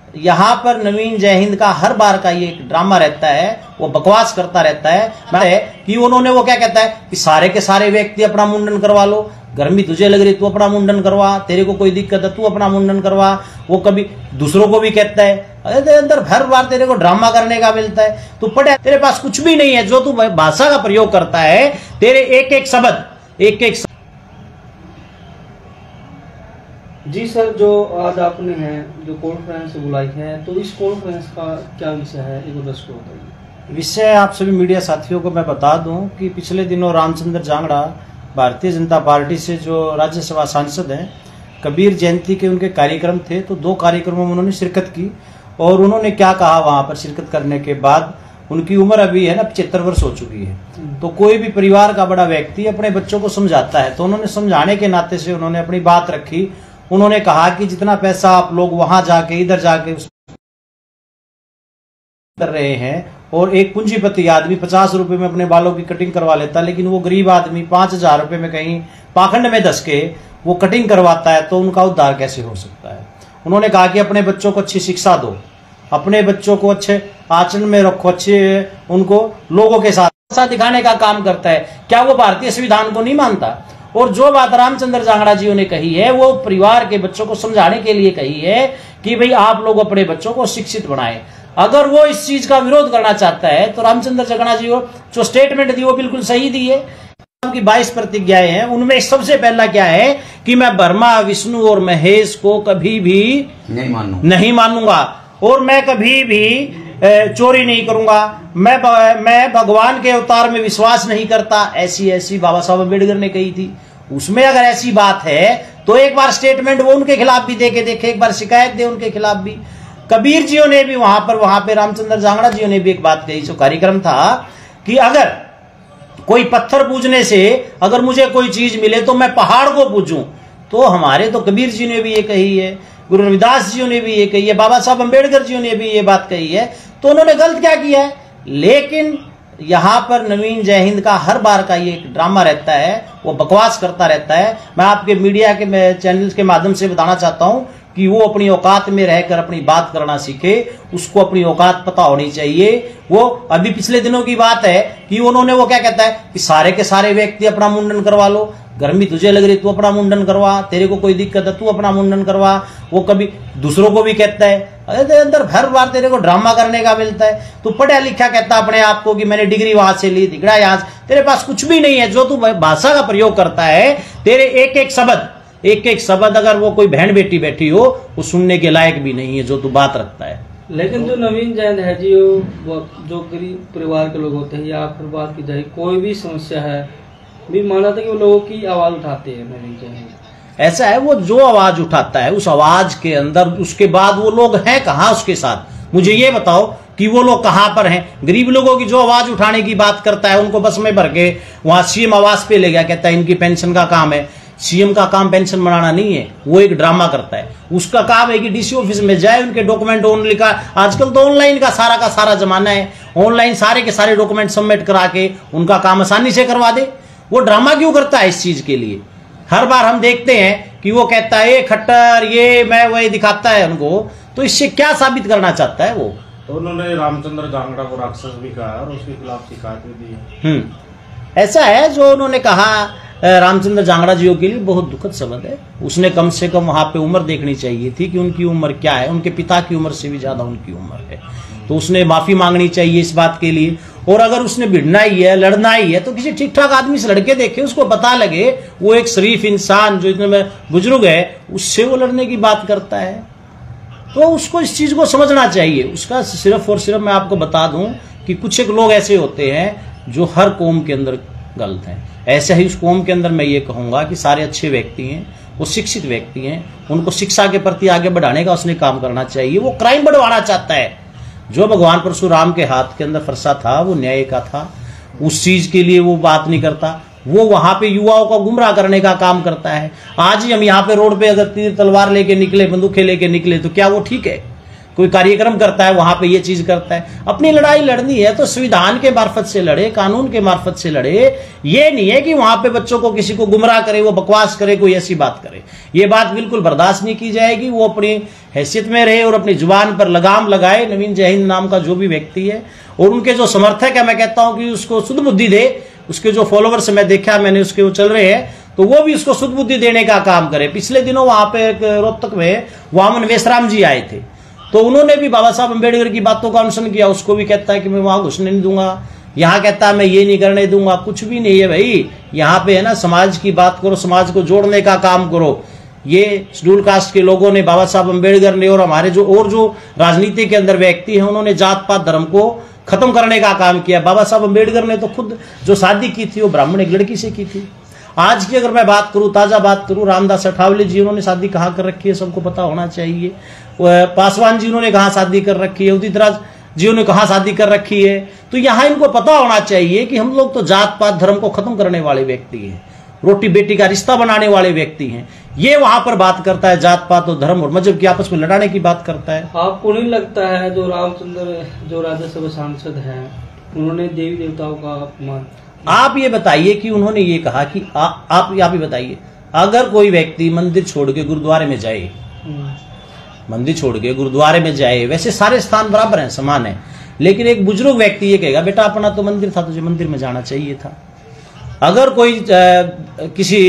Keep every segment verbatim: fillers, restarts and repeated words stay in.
यहाँ पर नवीन जय हिंद का हर बार का ये एक ड्रामा रहता है, वो बकवास करता रहता है मैं कि उन्होंने वो क्या कहता है कि सारे के सारे व्यक्ति अपना मुंडन करवा लो, गर्मी तुझे लग रही तू अपना मुंडन करवा, तेरे को कोई दिक्कत है तू अपना मुंडन करवा। वो कभी दूसरों को भी कहता है, अरे तेरे अंदर हर बार तेरे को ड्रामा करने का मिलता है, तू पढ़े तेरे पास कुछ भी नहीं है, जो तू भाषा का प्रयोग करता है तेरे एक एक शब्द एक एक जी सर, जो आज आपने है जो कॉन्फ्रेंस बुलाई है, तो इस कॉन्फ्रेंस का क्या विषय है, एक दर्शकों को बताइए। विषय आप सभी मीडिया साथियों को मैं बता दूं कि पिछले दिनों रामचंद्र जांगड़ा भारतीय जनता पार्टी से जो राज्यसभा सांसद हैं, कबीर जयंती के उनके कार्यक्रम थे, तो दो कार्यक्रमों में उन्होंने शिरकत की और उन्होंने क्या कहा वहां पर शिरकत करने के बाद, उनकी उम्र अभी है ना पचहत्तर वर्ष हो चुकी है। तो कोई भी परिवार का बड़ा व्यक्ति अपने बच्चों को समझाता है, तो उन्होंने समझाने के नाते से उन्होंने अपनी बात रखी। उन्होंने कहा कि जितना पैसा आप लोग वहां जाके इधर जाके कर रहे हैं और एक पूंजीपति आदमी पचास रुपए में अपने बालों की कटिंग करवा लेता, लेकिन वो गरीब आदमी पांच हजार रुपए में कहीं पाखंड में धस के वो कटिंग करवाता है, तो उनका उद्धार कैसे हो सकता है। उन्होंने कहा कि अपने बच्चों को अच्छी शिक्षा दो, अपने बच्चों को अच्छे आचरण में रखो, अच्छे उनको लोगों के साथ दिखाने का काम करता है। क्या वो भारतीय संविधान को नहीं मानता? और जो बात रामचंद्र जांगड़ा जी ने कही है, वो परिवार के बच्चों को समझाने के लिए कही है कि भाई आप लोग अपने बच्चों को शिक्षित बनाएं। अगर वो इस चीज का विरोध करना चाहता है तो रामचंद्र जांगड़ा जी को जो स्टेटमेंट दी वो बिल्कुल सही दी है। की बाईस प्रतिज्ञाएं हैं, उनमें सबसे पहला क्या है कि मैं ब्रह्मा विष्णु और महेश को कभी भी नहीं मानूंगा नहीं मानूंगा और मैं कभी भी चोरी नहीं करूंगा, मैं मैं भगवान के अवतार में विश्वास नहीं करता। ऐसी ऐसी बाबा साहब अम्बेडकर ने कही थी। उसमें अगर ऐसी बात है तो एक बार स्टेटमेंट वो उनके खिलाफ भी दे के देखे, एक बार शिकायत दे उनके खिलाफ भी। कबीर जियों ने भी वहां पर वहां पे रामचंद्र जांगड़ा जी ने भी एक बात कही, जो कार्यक्रम था कि अगर कोई पत्थर पूजने से अगर मुझे कोई चीज मिले तो मैं पहाड़ को पूजूं। तो हमारे तो कबीर जी ने भी ये कही है, गुरु रविदास जी ने भी ये कही है, बाबा साहब अम्बेडकर जी ने भी ये बात कही है। तो उन्होंने गलत क्या किया है? लेकिन यहाँ पर नवीन जय हिंद का हर बार का ये एक ड्रामा रहता है, वो बकवास करता रहता है। मैं आपके मीडिया के चैनल्स के माध्यम से बताना चाहता हूं कि वो अपनी औकात में रहकर अपनी बात करना सीखे, उसको अपनी औकात पता होनी चाहिए। वो अभी पिछले दिनों की बात है कि उन्होंने वो क्या कहता है कि सारे के सारे व्यक्ति अपना मुंडन करवा लो, गर्मी तुझे लग रही तू अपना मुंडन करवा, तेरे को कोई दिक्कत है तू अपना मुंडन करवा। वो कभी दूसरों को भी कहता है, अरे तेरे अंदर हर बार तेरे को ड्रामा करने का मिलता है, तू पढ़ा लिखा कहता अपने आप को कि मैंने डिग्री वहां से ली, दिखड़ा यहाँ, तेरे पास कुछ भी नहीं है। जो तू भाषा का प्रयोग करता है, तेरे एक एक शब्द एक एक शब्द अगर वो कोई बहन बेटी बैठी हो वो सुनने के लायक भी नहीं है, जो तू बात रखता है। लेकिन जो नवीन जैन है जी, वो जो गरीब परिवार के लोग होते हैं, या फिर बात की जाए कोई भी समस्या है, भी माना था कि वो लोगों की आवाज उठाते हैं नवीन जैन। ऐसा है, वो जो आवाज उठाता है उस आवाज के अंदर उसके बाद वो लोग हैं कहाँ उसके साथ, मुझे ये बताओ कि वो लोग कहां पर हैं। गरीब लोगों की जो आवाज उठाने की बात करता है उनको बस में भर के वहां सीएम आवास पे ले गया, कहता है इनकी पेंशन का काम है। सीएम का काम पेंशन बनाना नहीं है, वो एक ड्रामा करता है। उसका काम है कि डीसी ऑफिस में जाए, उनके डॉक्यूमेंट ऑनलाइन का, आजकल तो ऑनलाइन का सारा का सारा जमाना है, ऑनलाइन सारे के सारे डॉक्यूमेंट सबमिट करा के उनका काम आसानी से करवा दे। वो ड्रामा क्यों करता है इस चीज के लिए? हर बार हम देखते हैं कि वो कहता है ये खट्टर, ये मैं वही दिखाता है उनको। तो इससे क्या साबित करना चाहता है वो? तो उन्होंने रामचंद्र जांगड़ा को राक्षस भी कहा और उसके खिलाफ शिकायत भी दी है। हम्म ऐसा है, जो उन्होंने कहा रामचंद्र जांगड़ा जी के लिए बहुत दुखद शब्द है। उसने कम से कम वहां पे उम्र देखनी चाहिए थी कि उनकी उम्र क्या है, उनके पिता की उम्र से भी ज्यादा उनकी उम्र है। तो उसने माफी मांगनी चाहिए इस बात के लिए। और अगर उसने भिड़ना ही है, लड़ना ही है, तो किसी ठीक ठाक आदमी से लड़के देखे, उसको पता लगे वो एक शरीफ इंसान जो इतने बुजुर्ग है, उससे वो लड़ने की बात करता है। तो उसको इस चीज को समझना चाहिए। उसका सिर्फ और सिर्फ मैं आपको बता दूं कि कुछ एक लोग ऐसे होते हैं जो हर कौम के अंदर गलत हैं। ऐसे ही उस कौम के अंदर मैं ये कहूंगा कि सारे अच्छे व्यक्ति हैं, वो शिक्षित व्यक्ति हैं, उनको शिक्षा के प्रति आगे बढ़ाने का उसने काम करना चाहिए। वो क्राइम बढ़वाना चाहता है। जो भगवान परशुराम के हाथ के अंदर फरसा था वो न्याय का था, उस चीज के लिए वो बात नहीं करता। वो वहां पे युवाओं को गुमराह करने का काम करता है। आज ही हम यहाँ पे रोड पे अगर तीर तलवार लेके निकले, बंदूकें लेके निकले, तो क्या वो ठीक है? कोई कार्यक्रम करता है वहां पे ये चीज करता है। अपनी लड़ाई लड़नी है तो संविधान के मार्फत से लड़े, कानून के मार्फत से लड़े। ये नहीं है कि वहां पे बच्चों को किसी को गुमराह करे, वो बकवास करे, कोई ऐसी बात करे। ये बात बिल्कुल बर्दाश्त नहीं की जाएगी। वो अपनी हैसियत में रहे और अपनी जुबान पर लगाम लगाए। नवीन जय हिंद नाम का जो भी व्यक्ति है और उनके जो समर्थक है, मैं कहता हूं कि उसको शुद्ध बुद्धि दे। उसके जो फॉलोवर्स मैं देखा, मैंने उसके वो चल रहे हैं, तो वो भी उसको शुद्ध बुद्धि देने का काम करे। पिछले दिनों वहां पे रोहतक में वामन वेशराम जी आए थे, तो उन्होंने भी बाबा साहब अम्बेडकर की बातों का अनुसरण किया। उसको भी कहता है कि मैं वहां घुसने नहीं दूंगा, यहाँ कहता है मैं ये नहीं करने दूंगा। कुछ भी नहीं है भाई, यहाँ पे है ना समाज की बात करो, समाज को जोड़ने का काम करो। ये शेड्यूल कास्ट के लोगों ने, बाबा साहब अम्बेडकर ने और हमारे जो और जो राजनीति के अंदर व्यक्ति हैं, उन्होंने जात पात धर्म को खत्म करने का काम किया। बाबा साहब अम्बेडकर ने तो खुद जो शादी की थी वो ब्राह्मण एक लड़की से की थी। आज की अगर मैं बात करूं, ताजा बात करूं, रामदास अठावले जी उन्होंने शादी कहाँ कर रखी है, सबको पता होना चाहिए। पासवान जी उन्होंने कहाँ शादी कर रखी है, उदित राज जी उन्होंने कहाँ शादी कर रखी है। तो यहाँ इनको पता होना चाहिए कि हम लोग तो जात पात धर्म को खत्म करने वाले व्यक्ति हैं, रोटी बेटी का रिश्ता बनाने वाले व्यक्ति हैं। ये वहां पर बात करता है जात पात और धर्म और मजहब की आपस में लड़ाने की बात करता है। आपको नहीं लगता है जो रामचंद्र जो राज्यसभा सांसद हैं, उन्होंने देवी देवताओं का अपमान? आप ये बताइए कि उन्होंने ये कहा कि आ, आप आप ही बताइए, अगर कोई व्यक्ति मंदिर छोड़ के गुरुद्वारे में जाए, मंदिर छोड़ के गुरुद्वारे में जाए, वैसे सारे स्थान बराबर हैं, समान है, लेकिन एक बुजुर्ग व्यक्ति ये कहेगा बेटा अपना तो मंदिर था, तुझे मंदिर में जाना चाहिए था। अगर कोई आ, किसी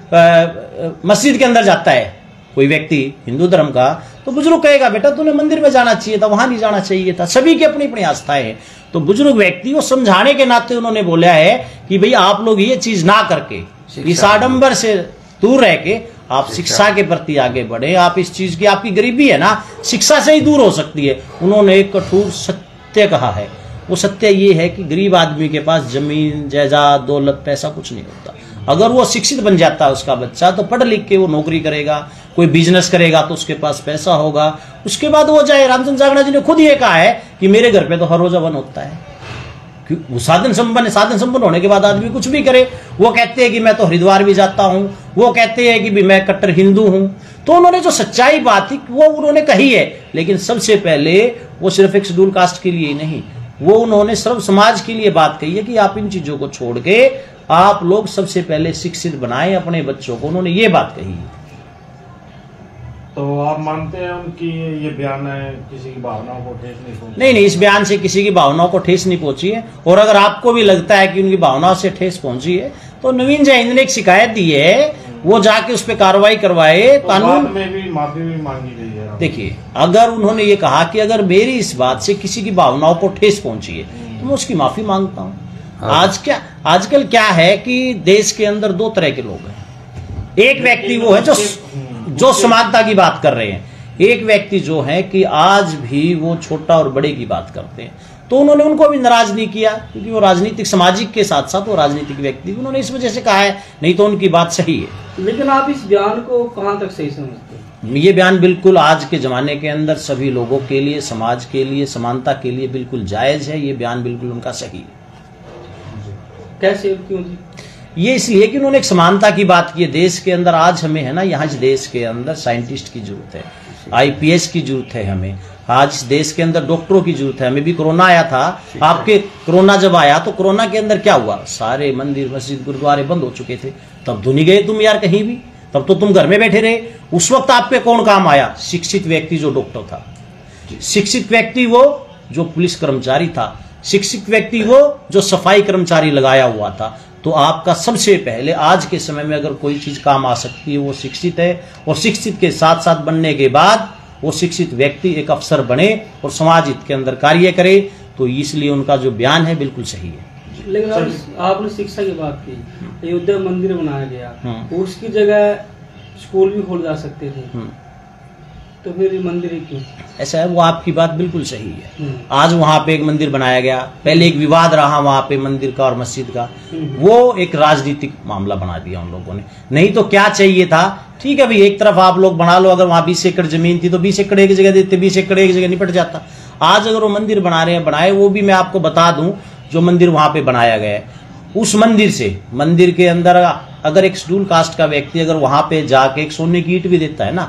मस्जिद के अंदर जाता है कोई व्यक्ति हिंदू धर्म का, तो बुजुर्ग कहेगा बेटा तूने मंदिर में जाना चाहिए था, वहां नहीं जाना चाहिए था। सभी की अपनी अपनी आस्थाएं हैं। तो बुजुर्ग व्यक्ति को समझाने के नाते उन्होंने बोला है कि भाई आप लोग ये चीज ना करके, इस आडंबर से दूर रह के आप शिक्षा के प्रति आगे बढ़े। आप इस चीज की, आपकी गरीबी है ना, शिक्षा से ही दूर हो सकती है। उन्होंने एक कठोर सत्य कहा है। वो सत्य ये है कि गरीब आदमी के पास जमीन जायदाद दौलत पैसा कुछ नहीं होता। अगर वो शिक्षित बन जाता है उसका बच्चा, तो पढ़ लिख के वो नौकरी करेगा, कोई बिजनेस करेगा तो उसके पास पैसा होगा, उसके बाद वो जाए। रामचंद्र जांगड़ा जी ने खुद ये कहा है कि मेरे घर पे तो हर रोज हवन होता है। वो साधन संपन्न, साधन संपन्न होने के बाद आदमी कुछ भी करे। वो कहते हैं कि मैं तो हरिद्वार भी जाता हूं, वो कहते हैं कि भी मैं कट्टर हिंदू हूं। तो उन्होंने जो सच्चाई बात थी वो उन्होंने कही है, लेकिन सबसे पहले वो सिर्फ एक शेड्यूल कास्ट के लिए ही नहीं, वो उन्होंने सर्व समाज के लिए बात कही है कि आप इन चीजों को छोड़ के आप लोग सबसे पहले शिक्षित बनाएं अपने बच्चों को। उन्होंने ये बात कही है। तो आप मानते हैं उनकी ये बयान है किसी की भावनाओं को ठेस नहीं पहुंची? नहीं नहीं, इस बयान से किसी की भावनाओं को ठेस नहीं पहुंची है। और अगर आपको भी लगता है कि उनकी भावनाओं से ठेस पहुंची है, तो नवीन जय हिंद ने एक शिकायत दी है, वो जाके उस पर कार्रवाई करवाए। तो कानून में भी माफी भी मांगी गई है। देखिए, अगर उन्होंने ये कहा कि अगर मेरी इस बात से किसी की भावनाओं को ठेस पहुंची है तो मैं उसकी माफी मांगता हूं। आज क्या आजकल क्या है कि देश के अंदर दो तरह के लोग हैं। एक व्यक्ति वो है जो जो समानता की बात कर रहे हैं, एक व्यक्ति जो है कि आज भी वो छोटा और बड़े की बात करते हैं। तो उन्होंने उनको भी नाराज नहीं किया, क्योंकि वो राजनीतिक सामाजिक के साथ साथ वो राजनीतिक व्यक्ति, उन्होंने इस वजह से कहा है, नहीं तो उनकी बात सही है। लेकिन आप इस बयान को कहां तक सही समझते हैं? ये बयान बिल्कुल आज के जमाने के अंदर सभी लोगों के लिए, समाज के लिए, समानता के लिए बिल्कुल जायज है। ये बयान बिल्कुल उनका सही है। कैसे, क्यों जी? ये इसलिए कि उन्होंने एक समानता की बात की है। देश के अंदर आज हमें है ना, यहाँ इस देश के अंदर साइंटिस्ट की जरूरत है, आईपीएस की जरूरत है हमें। आज इस देश के अंदर डॉक्टरों की जरूरत है। हमें भी कोरोना आया था, आपके कोरोना जब आया तो कोरोना के अंदर क्या हुआ, सारे मंदिर मस्जिद गुरुद्वारे बंद हो चुके थे। तब तो नहीं गए तुम यार कहीं भी, तब तो तुम घर में बैठे रहे। उस वक्त आप पे कौन काम आया? शिक्षित व्यक्ति जो डॉक्टर था, शिक्षित व्यक्ति वो जो पुलिस कर्मचारी था, शिक्षित व्यक्ति वो जो सफाई कर्मचारी लगाया हुआ था। तो आपका सबसे पहले आज के समय में अगर कोई चीज काम आ सकती है वो शिक्षित है। और शिक्षित के साथ साथ बनने के बाद वो शिक्षित व्यक्ति एक अफसर बने और समाज हित के अंदर कार्य करे। तो इसलिए उनका जो बयान है बिल्कुल सही है। लेकिन आप, आपने शिक्षा की बात की, अयोध्या मंदिर बनाया गया, उसकी जगह स्कूल भी खोल जा सकते थे, तो फिर ये मंदिर क्यों? ऐसा है, वो आपकी बात बिल्कुल सही है। आज वहां पे एक मंदिर बनाया गया, पहले एक विवाद रहा वहां पे मंदिर का और मस्जिद का, वो एक राजनीतिक मामला बना दिया उन लोगों ने। नहीं तो क्या चाहिए था, ठीक है भाई एक तरफ आप लोग बना लो, अगर वहां बीस एकड़ जमीन थी तो बीस एकड़ एक जगह देते, बीस एकड़ एक जगह निपट जाता। आज अगर वो मंदिर बना रहे हैं, बनाए, वो भी मैं आपको बता दूं, जो मंदिर वहां पे बनाया गया है, उस मंदिर से, मंदिर के अंदर अगर एक शेड्यूल कास्ट का व्यक्ति अगर वहां पे जाके एक सोने की ईंट भी देता है ना,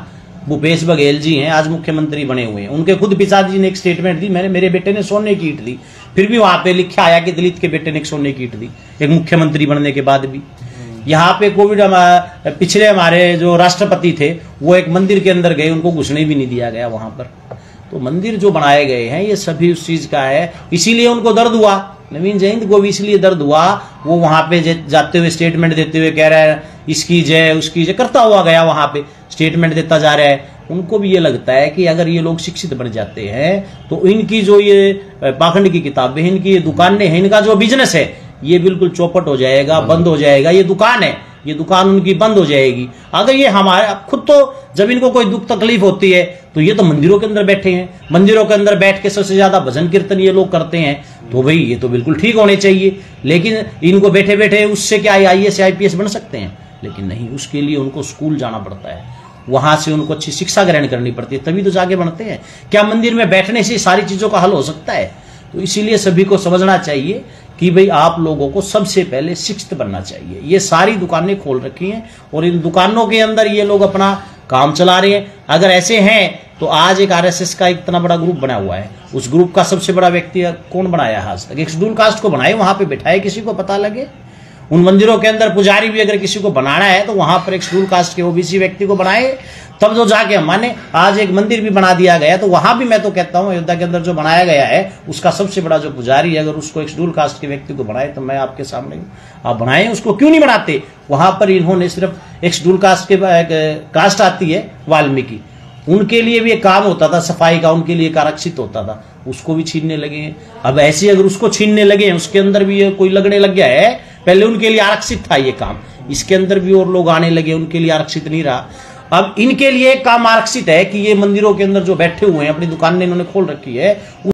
भूपेश बघेल जी हैं, आज मुख्यमंत्री बने हुए हैं। उनके खुद पिताजी ने एक स्टेटमेंट दी, मैंने मेरे बेटे ने सोने की ईंट दी, फिर भी वहां पे लिखा आया कि दलित के बेटे ने एक सोने की ईंट दी, एक मुख्यमंत्री बनने के बाद भी। यहाँ पे कोविड पिछले हमारे जो राष्ट्रपति थे वो एक मंदिर के अंदर गए, उनको घुसने भी नहीं दिया गया वहां पर। तो मंदिर जो बनाए गए हैं ये सभी उस चीज का है, इसीलिए उनको दर्द हुआ, नवीन जयंत को भी इसलिए दर्द हुआ। वो वहां पे जाते हुए स्टेटमेंट देते हुए कह रहा है इसकी जय उसकी जय करता हुआ गया, वहां पे स्टेटमेंट देता जा रहा है। उनको भी ये लगता है कि अगर ये लोग शिक्षित बन जाते हैं तो इनकी जो ये पाखंड की किताबें, इनकी ये दुकानें हैं, इनका जो बिजनेस है ये बिल्कुल चौपट हो जाएगा, बंद हो जाएगा। ये दुकान है, ये दुकान उनकी बंद हो जाएगी। अगर ये हमारे खुद तो जब इनको कोई दुख तकलीफ होती है तो ये तो मंदिरों के अंदर बैठे हैं, मंदिरों के अंदर बैठ के सबसे ज्यादा भजन कीर्तन ये लोग करते हैं, तो भाई ये तो बिल्कुल ठीक होने चाहिए। लेकिन इनको बैठे बैठे उससे क्या I A S I P S बन सकते हैं? लेकिन नहीं, उसके लिए उनको स्कूल जाना पड़ता है, वहां से उनको अच्छी शिक्षा ग्रहण करनी पड़ती है, तभी तो जाके बनते हैं। क्या मंदिर में बैठने से सारी चीजों का हल हो सकता है? तो इसीलिए सभी को समझना चाहिए कि भाई आप लोगों को सबसे पहले शिक्षित बनना चाहिए। ये सारी दुकानें खोल रखी हैं और इन दुकानों के अंदर ये लोग अपना काम चला रहे हैं। अगर ऐसे हैं तो आज एक आर एस एस का इतना बड़ा ग्रुप बना हुआ है, उस ग्रुप का सबसे बड़ा व्यक्ति कौन बनाया है आज तक? एक शेड्यूल कास्ट को बनाए, वहां पे बिठाए, किसी को पता लगे। उन मंदिरों के अंदर पुजारी भी अगर किसी को बनाना है तो वहां पर एक शेड्यूल कास्ट के ओ बी सी व्यक्ति को बनाए, तब जो जाके माने। आज एक मंदिर भी बना दिया गया, तो वहां भी मैं तो कहता हूं अयोध्या के अंदर जो बनाया गया है उसका सबसे बड़ा जो पुजारी है, अगर उसको एक शेड्यूल कास्ट के व्यक्ति को बनाए तो मैं आपके सामने, आप बनाए, उसको क्यों नहीं बनाते? वहां पर इन्होंने सिर्फ एक शेड्यूल कास्ट के कास्ट आती है वाल्मीकि, उनके लिए भी एक काम होता था सफाई का, उनके लिए एक आरक्षित होता था, उसको भी छीनने लगे हैं। अब ऐसे अगर उसको छीनने लगे हैं, उसके अंदर भी ये कोई लगने लग गया है, पहले उनके लिए आरक्षित था ये काम, इसके अंदर भी और लोग आने लगे, उनके लिए आरक्षित नहीं रहा। अब इनके लिए काम आरक्षित है कि ये मंदिरों के अंदर जो बैठे हुए हैं, अपनी दुकानें इन्होंने खोल रखी है।